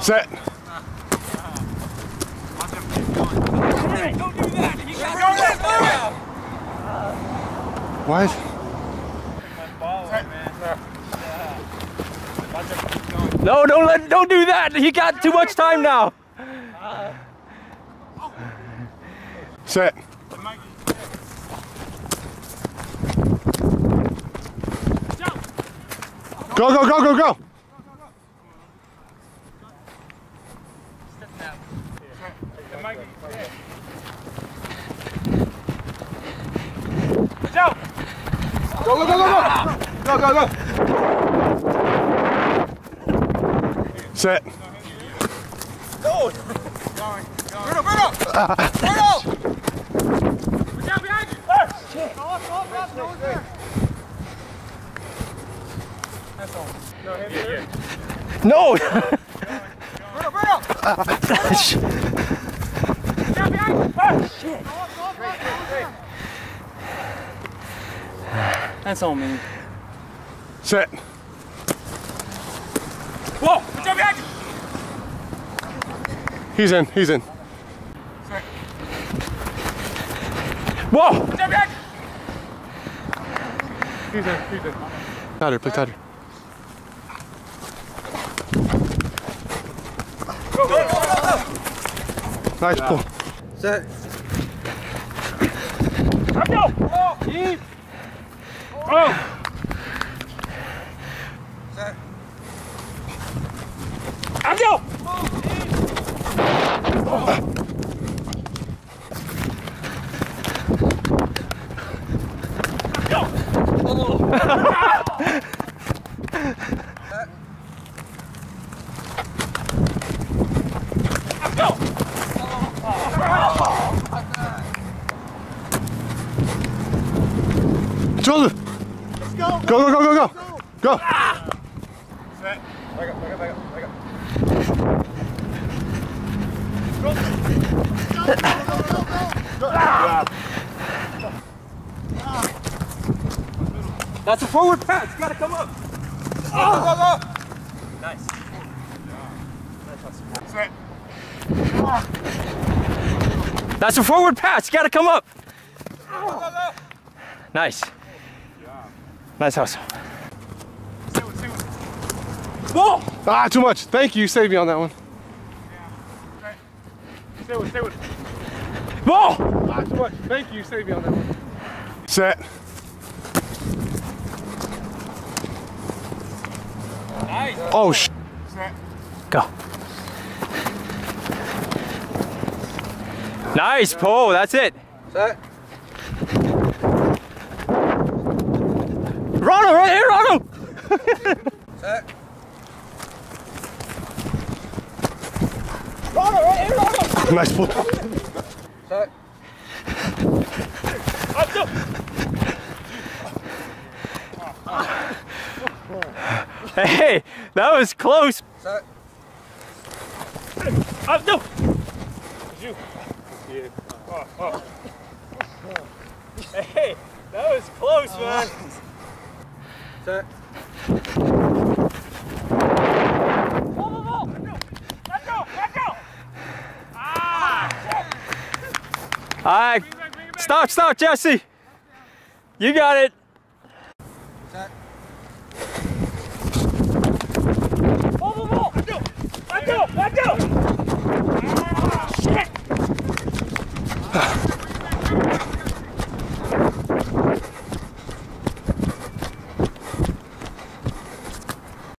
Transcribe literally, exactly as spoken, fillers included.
Set. Don't do that. You got What? No, don't let, don't do that. He got too much time now. Set. Go, go, go, go, go. Go, go, go, go, go. Go, go, go. Set. Go. Going, going. Bruno, Bruno. Bruno. Look out behind you. Hey. Shit. Go up, go up, go up. No one's there. That's all. No, hit here. No. Bruno, Bruno. Look out behind you. Hey. Shit. Go up, go up, go up. No one's there. That's all me. Set. Whoa! Watch out behind you! He's in, he's in. Set. Whoa! Watch out behind you! He's in, he's in. Tighter, play tighter. Go, go, go, go, go! Nice pull. Set. Up, go! Oh! Keep! Oh! Set. Up, go! Oh. Go! Oh. Set. Up, go! Oh. Shoulder. Let's go! Go, go, go, go, go. Go. Ah. Set. Back up, back up, back up, back up. Go! Go, go, go, go, go! Ah. That's a forward pass. You gotta come up. Go, go, go! Nice. Set. That's a forward pass. You gotta come up. Go, go, go! Nice. Nice hustle. Stay with, stay with. Whoa! Ah, too much. Thank you. You saved me on that one. Yeah. Okay. Stay with, stay with. Whoa! Ah, too much. Thank you. You saved me on that one. Set. Nice. Oh, sh. Set. Go. Nice pull. That's it. Set. Ronald, right here, Ronald! Set. Ronald, right here, Ronald! Nice pull. Set. Up, go! Hey, that was close. Set. Up, go! You. Yeah. Oh, oh. Hey, that was close, man. Set. All right, stop, stop, Jesse. You got it. Set. Ball, ball, ball. Let go, let go, let go.